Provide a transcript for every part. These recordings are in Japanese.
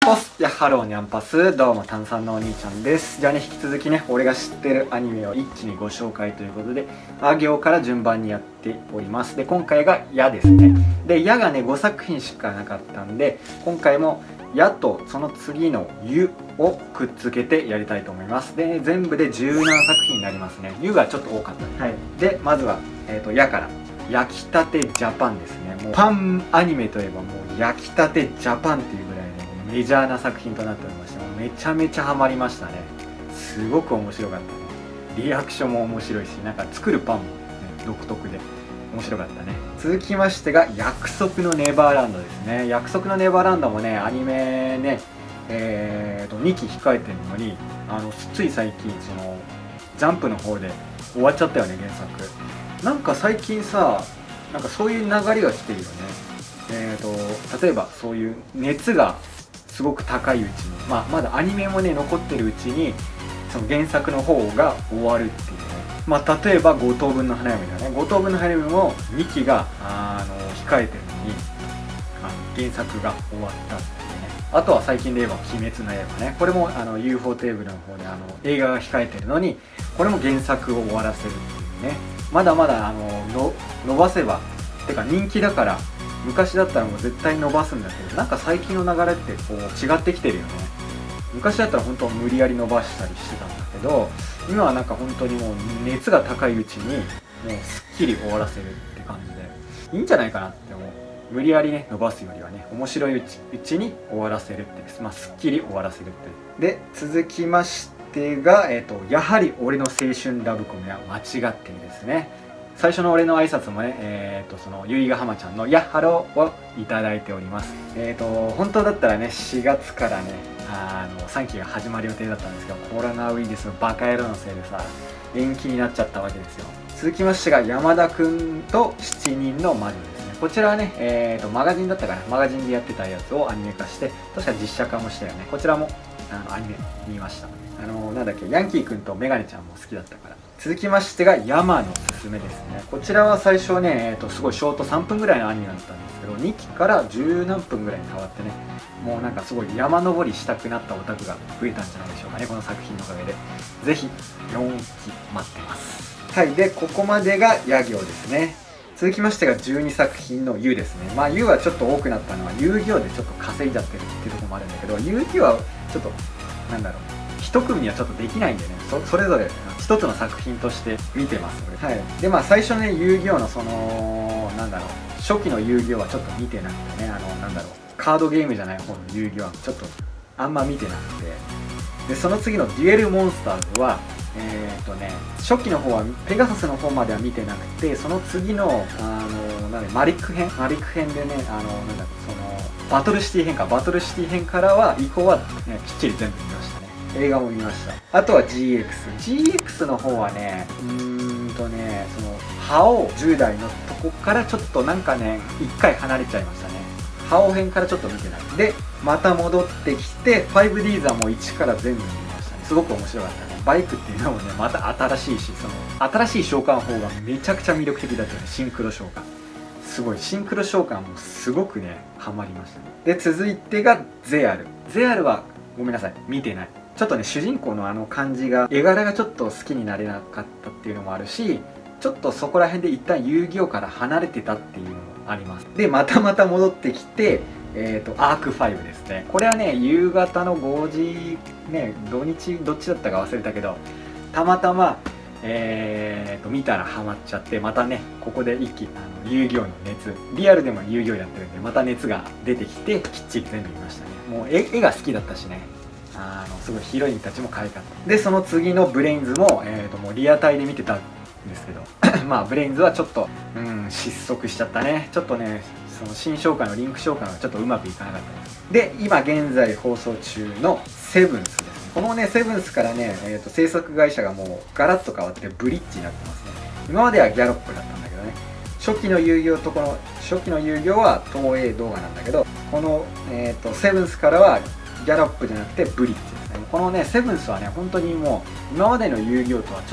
ポスやハローニャンパス、どうも炭酸のお兄ちゃんです。じゃあね、引き続きね、俺が知ってるアニメを一気にご紹介ということで、あ行から順番にやっております。で、今回がやですね。で、やがね5作品しかなかったんで、今回もやとその次のゆをくっつけてやりたいと思います。で、全部で17作品になりますね。ゆがちょっと多かった、はい、でまずは、やから焼きたてジャパンですね。もうパンアニメといえばもう焼きたてジャパンっていうぐらいね、メジャーな作品となっておりまして、もうめちゃめちゃハマりましたね。すごく面白かったね。リアクションも面白いし、なんか作るパンも、ね、独特で面白かったね。続きましてが約束のネバーランドですね。約束のネバーランドもね、アニメね、2期控えてるのに、つい最近そのジャンプの方で終わっちゃったよね、原作。なんか最近さ、なんかそういう流れが来てるよね。例えばそういう熱がすごく高いうちに、まだアニメもね残ってるうちにその原作の方が終わるっていうね。例えば5等分の花嫁だね。5等分の花嫁も2期が控えてるのに原作が終わったっていうね。あとは最近で言えば「鬼滅の刃」ね。これもUFO テーブルの方で映画が控えてるのに、これも原作を終わらせるっていうね。まだまだ伸ばせばてか人気だから、昔だったらもう絶対伸ばすんだけど、なんか最近の流れってこう違ってきてるよね。昔だったら本当無理やり伸ばしたりしてたんだけど、今はなんか本当にもう熱が高いうちにもうすっきり終わらせるって感じでいいんじゃないかなって思う。無理やりね伸ばすよりはね、面白いうちに終わらせるって、すっきり終わらせるって。で続きましてが、やはり俺の青春ラブコメは間違っているですね。最初の俺の挨拶もね、そのゆいがはまちゃんの「やっハロー」をいただいております。本当だったらね4月からね3期が始まる予定だったんですけど、コロナウイルスのバカ野郎のせいでさ延期になっちゃったわけですよ。続きましてが山田くんと7人の魔女ですね。こちらはね、マガジンだったかな、マガジンでやってたやつをアニメ化して、確か実写化もしたよね。こちらもアニメ見ました。なんだっけ、ヤンキーくんとメガネちゃんも好きだったから。続きましてが山のすすめですね。こちらは最初ね、すごいショート3分ぐらいのアニメだったんですけど、2期から10何分ぐらいに変わってね、もうなんかすごい山登りしたくなったオタクが増えたんじゃないでしょうかね、この作品のおかげで。ぜひ4期待ってます。はい、でここまでがや行ですね。続きましてが12作品の U ですね。U はちょっと多くなったのは遊戯王でちょっと稼いじゃってるっていうところもあるんだけど、遊戯王はちょっとなんだろう、一組にはちょっとできないんでね、それぞれ一つの作品として見てます。はい、で最初ね遊戯王のそのなんだろう、初期の遊戯王はちょっと見てなくてね、なんだろう、カードゲームじゃない方の遊戯王はちょっとあんま見てなくて、でその次のデュエルモンスターズは初期の方はペガサスの方までは見てなくて、その次のマリック編でね、なんだろう、そのバトルシティ編からは以降は、ね、きっちり全部見ましたね。映画も見ました。あとは GX の方はね、その覇王10代のとこからちょっとなんかね1回離れちゃいましたね。覇王編からちょっと見てないで、また戻ってきて 5Ds はもう1から全部見ましたね。すごく面白かったね。バイクっていうのもねまた新しいし、その新しい召喚法がめちゃくちゃ魅力的だったよね。シンクロ召喚、すごいシンクロ召喚もすごくねハマりましたね。で続いてがゼアルはごめんなさい、見てない。ちょっとね主人公の感じが、絵柄がちょっと好きになれなかったっていうのもあるし、ちょっとそこら辺で一旦遊戯王から離れてたっていうのもあります。でまた戻ってきてアーク5ですね。これはね夕方の5時ね、土日どっちだったか忘れたけど、たまたま見たらハマっちゃって、またねここで一気に遊戯王の熱、リアルでも遊戯王やってるんでまた熱が出てきて、きっちり全部見ましたね。もう絵が好きだったしね、すごいヒロインたちも可愛かった。でその次のブレインズも、もうリアタイで見てたんですけどブレインズはちょっと失速しちゃったね。ちょっとねその新召喚のリンク召喚がちょっとうまくいかなかったです。で今現在放送中のセブンスですね。このねセブンスからね、制作会社がもうガラッと変わってブリッジになってますね。今まではギャロップだったんだけどね、初期の遊戯王は東映動画なんだけど、この、セブンスからはギャロップじゃなくてブリッジですね。このねセブンスはね本当にもう今までの遊戯王とはちょっと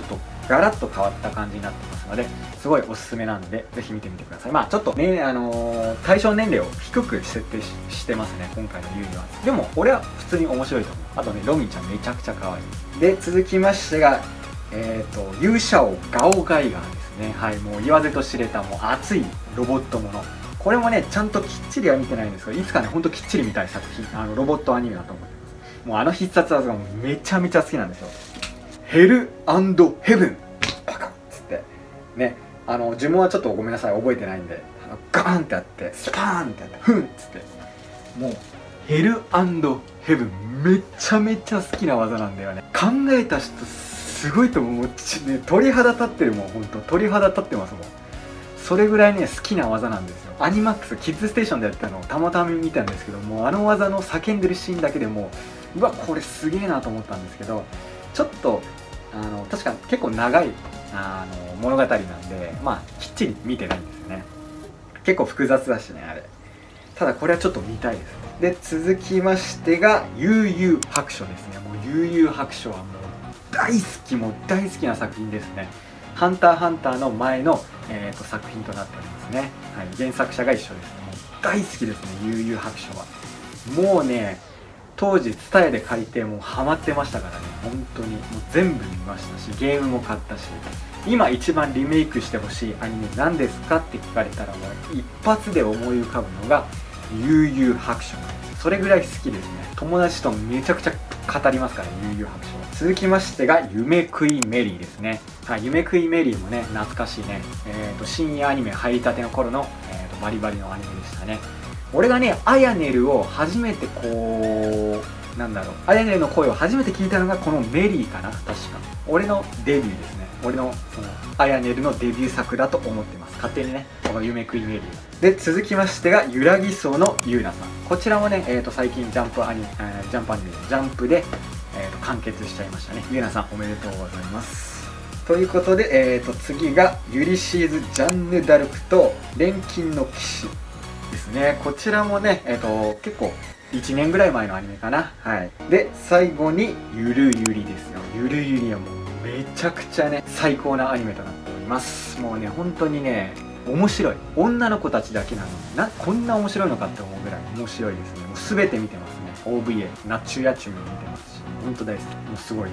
ガラッと変わった感じになってますので、すごいおすすめなのでぜひ見てみてください。まあちょっとね対象年齢を低く設定してますね、今回のユーは。でも俺は普通に面白いと思う。あとねロミちゃんめちゃくちゃ可愛い。で続きましてが勇者王ガオガイガーですね。はい、もう言わずと知れたもう熱いロボットもの。これもねちゃんときっちりは見てないんですけど、いつかねほんときっちり見たい作品、ロボットアニメだと思ってます。もう必殺技がもうめちゃめちゃ好きなんですよ。ヘル&ヘブンパカッつってね、呪文はちょっとごめんなさい覚えてないんで、ガーンってやってスパーンってやってフンっつって、もうヘル&ヘブンめちゃめちゃ好きな技なんだよね。考えた人すごいと思う。もうね、鳥肌立ってるもん、ほんと鳥肌立ってますもん。それぐらいね好きな技なんですよ。アニマックスキッズステーションでやったのをたまたま見たんですけども、技の叫んでるシーンだけでもうわこれすげえなと思ったんですけど、ちょっと確か結構長い物語なんで、まあきっちり見てないんですよね。結構複雑だしねあれ。ただこれはちょっと見たいですね。で続きましてが悠々白書ですね。もう悠々白書はもう大好き、もう大好きな作品ですね。ハンターハンターの前の、作品となっておりますね。はい、原作者が一緒ですね。もう大好きですね悠々白書は。もうね当時 TSUTAYA で借りてもうハマってましたからね。本当にもう全部見ましたし、ゲームも買ったし、今一番リメイクしてほしいアニメ何ですかって聞かれたらもう一発で思い浮かぶのが悠々白書なんです。それぐらい好きですね。友達とめちゃくちゃ語りますから悠々白書は。続きましてが夢食いメリーですね。はい、夢食いメリーもね懐かしいね、深夜アニメ入りたての頃の、バリバリのアニメでしたね。俺がねアヤネルを初めてアヤネルの声を初めて聞いたのがこのメリーかな。確か俺のデビューですね。俺のそのアヤネルのデビュー作だと思ってます、勝手にね、この夢食いメリーで。続きましてがゆらぎ荘のゆうなさん。こちらもね、最近ジャンプで、完結しちゃいましたね。ゆうなさんおめでとうございます。ということで、次がユリシーズ・ジャンヌ・ダルクと錬金の騎士ですね。こちらもね、結構1年ぐらい前のアニメかな。はい。で最後にゆるゆりですよ。ゆるゆりはもうめちゃくちゃね最高なアニメとなっております。もうね本当にね面白い。女の子たちだけなのにこんな面白いのかって思うぐらい面白いですね。もう全て見てますね。 OVA ナッチュヤチュも見てますし、本当大好き。もうすごいね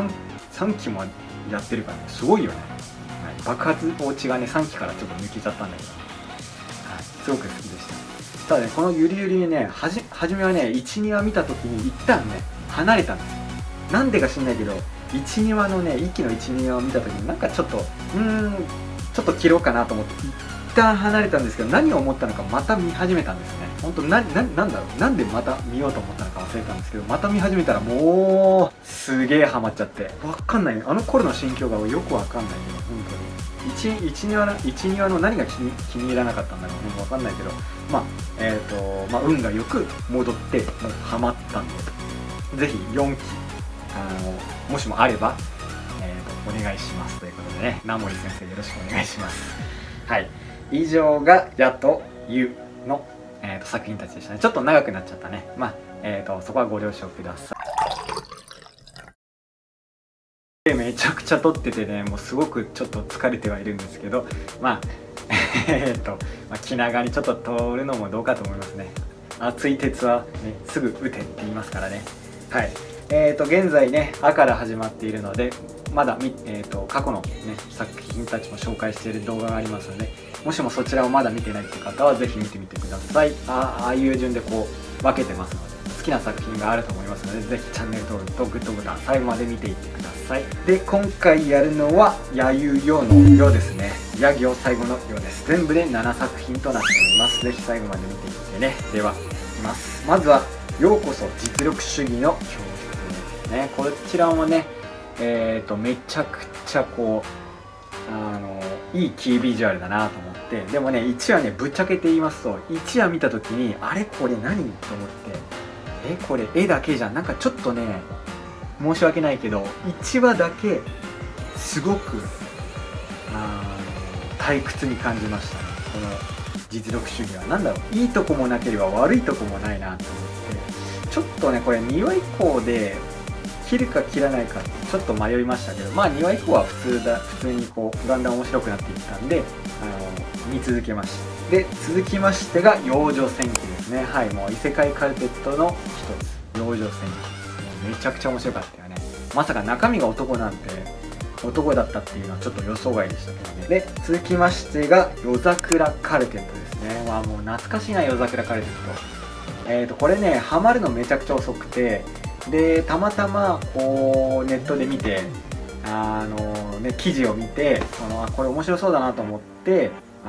3期もやってるからねすごいよね。はい、爆発落ちがね3期からちょっと抜けちゃったんだけど、はい、すごく好きでした。ただねこのゆりゆりね初めはね12話見た時に一旦ね離れたんですよ。なんでか知んないけど12話のね1期の12話を見た時になんかちょっと切ろうかなと思って一旦離れたんですけど、何を思ったのかまた見始めたんですね。本当なんだろう、なんでまた見ようと思ったのか忘れたんですけど、また見始めたらもうすげえハマっちゃってわかんないね。あの頃の心境がよくわかんないけど、本当に12話の何が気に入らなかったんだろうね、わかんないけど、運がよく戻ってもうハマったんで、ぜひ4期もしもあれば、お願いしますということでね、ナモリ先生よろしくお願いします。はい、以上が「やとゆ」の、作品たちでしたね。ちょっと長くなっちゃったね。そこはご了承ください。めちゃくちゃ撮っててね、もうすごくちょっと疲れてはいるんですけど、気長にちょっと撮るのもどうかと思いますね。熱い鉄は、ね、すぐ打てって言いますからね。はい、現在ね「あ」から始まっているので、まだ過去の、ね、作品たちも紹介している動画がありますので、もしもそちらをまだ見てないって方はぜひ見てみてください。ああいう順でこう分けてますので、好きな作品があると思いますので、ぜひチャンネル登録とグッドボタン最後まで見ていってください。で今回やるのは「やゆよ」の「よ」ですね。や行最後の「よ」です。全部で7作品となっております。ぜひ最後まで見ていってね。ではいきます。まずは「ようこそ実力主義の教室」ですね。こちらもねめちゃくちゃこういいキービジュアルだなと思って、でもね1話ねぶっちゃけて言いますと、1話見た時にあれこれ何と思って、これ絵だけじゃん、なんかちょっとね申し訳ないけど1話だけすごく退屈に感じましたね。この実力主義は何だろう、いいとこもなければ悪いとこもないなと思って、ちょっとねこれ2話以降で切るか切らないかちょっと迷いましたけど、まあ2話以降は普通にこうだんだん面白くなっていったんで、見続けました。で続きましてが幼女戦記ですね。はい、もう異世界カルテットの一つ、幼女戦記。めちゃくちゃ面白かったよね。まさか中身が男なんて、男だったっていうのはちょっと予想外でしたけどね。で続きましてが夜桜カルテットですね。まあもう懐かしいな、夜桜カルテット。これねハマるのめちゃくちゃ遅くて、でたまたまこうネットで見て記事を見て、これ面白そうだなと思って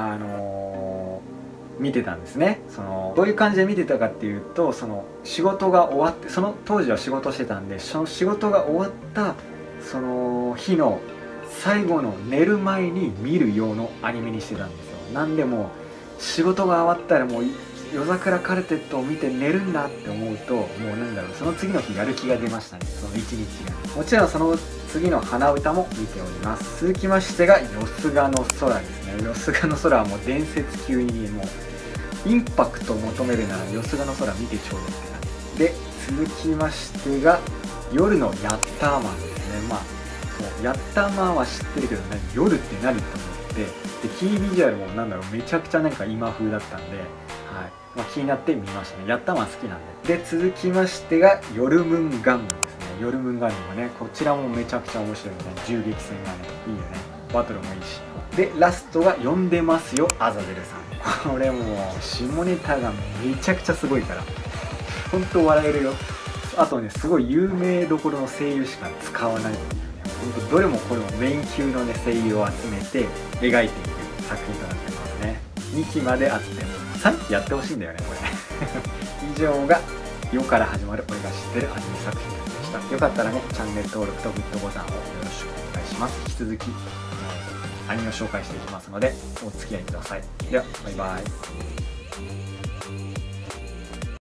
見てたんですね。どういう感じで見てたかっていうと、仕事が終わって、その当時は仕事してたんで、その仕事が終わったその日の最後の寝る前に見る用のアニメにしてたんですよ。なんでもう仕事が終わったらもう夜桜カルテットを見て寝るんだって思うと、もうなんだろう、その次の日やる気が出ましたね、その一日が。もちろんその次の花歌も見ております。続きましてがよすがの空ですね。よすがの空はもう伝説級に、もうインパクトを求めるならよすがの空見てちょうだいって感じで、続きましてが夜のヤッターマンですね。まあそうヤッターマンは知ってるけど、夜って何と思って、でキービジュアルもなんだろう、めちゃくちゃなんか今風だったんで、はい、まあ、気になって見ましたね。ヤッターマン好きなんで。で続きましてが夜ムーンガンダムですね。夜ムーンガンダムはね、こちらもめちゃくちゃ面白いみたいな、銃撃戦がねいいよね。バトルもいいし。でラストが呼んでますよアザゼルさん。これもう下ネタがめちゃくちゃすごいからほんと笑えるよ。あとねすごい有名どころの声優しか使わないっていうね、ほんとどれもこれもメイン級のね声優を集めて描いていく作品となっていますね。2期まであっても3期やってほしいんだよねこれ。以上が「よ」から始まる俺が知ってるアニメ作品でした。よかったらねチャンネル登録とグッドボタンをよろしくお願いします。引き続きアニメを紹介していきますのでお付き合いください。ではバイバイ。